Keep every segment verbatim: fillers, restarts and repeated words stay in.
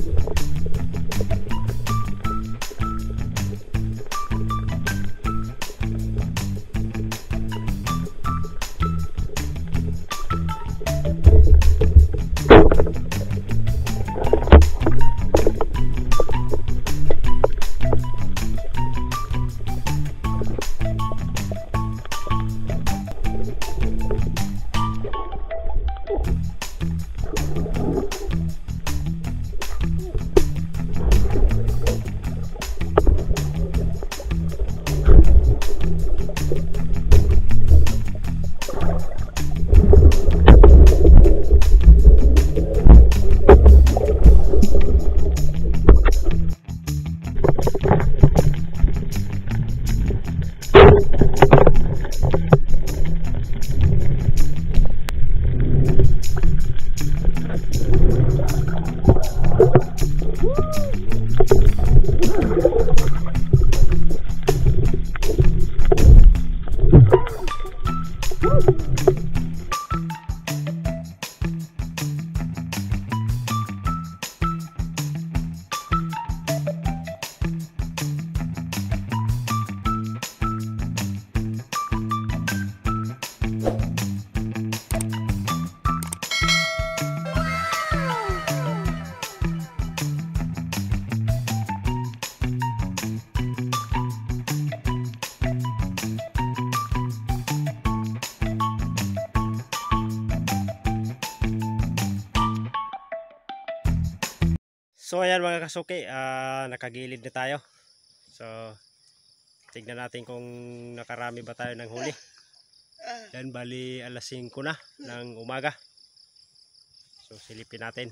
So ayan mga kasuki, uh, nakagilid na tayo. So tignan natin kung nakarami ba tayo ng huli. Yan, bali alas singko na ng umaga. So silipin natin.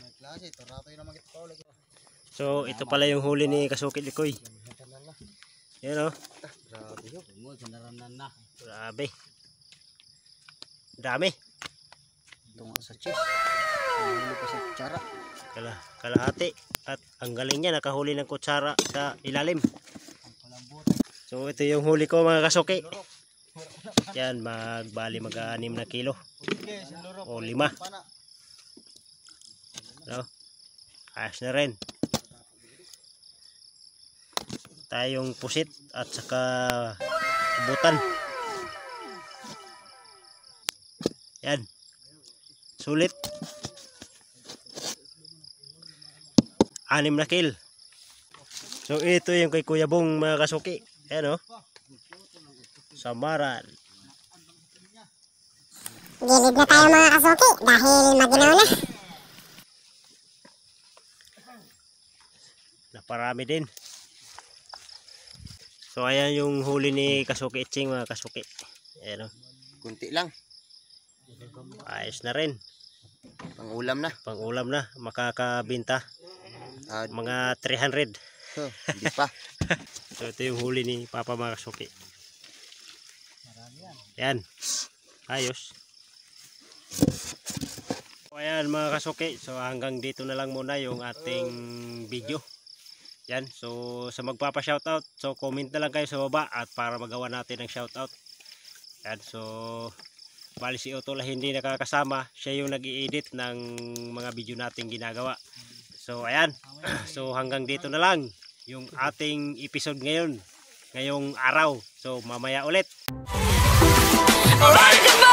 So ito pala yung huli ni Kasuki Likoy. Yan o. Grabe. Dami. Tungo sa chest. Huli pa sa kutsara. Kala, kalahati. At ang galing niya, nakahuli ng kutsara sa ilalim. So ito yung huli ko mga kasuki. Yan, magbali mag-anim na kilo. O lima. No? Ayos na rin. Tayong pusit at saka butan. Yan. Sulit. Anim na kill. So ito yung kay Kuya Bong mga kasuki. Ayan o. Samaran. Gilid na tayo mga kasuki dahil maginaw na. Naparami din. So ayan yung huli ni Kasuki Iching mga kasuki. Ayan o. Kunti lang. Ayos na rin. Pang-ulam na. Pang-ulam na. Makakabinta. Uh, Mga three hundred. oh, hindi pa. So ito yung huli ni Papa mga kasuki. Yan. Ayos. So ayan mga kasuki. So hanggang dito na lang muna yung ating video. Yan. So sa magpapa-shoutout, so comment na lang kayo sa baba at para magawa natin ng shoutout. Yan. So bali si Otol hindi nakakasama. Siya yung nag-i-edit ng mga video nating ginagawa. So ayan. So hanggang dito na lang yung ating episode ngayon. Ngayong araw. So mamaya ulit. Alright.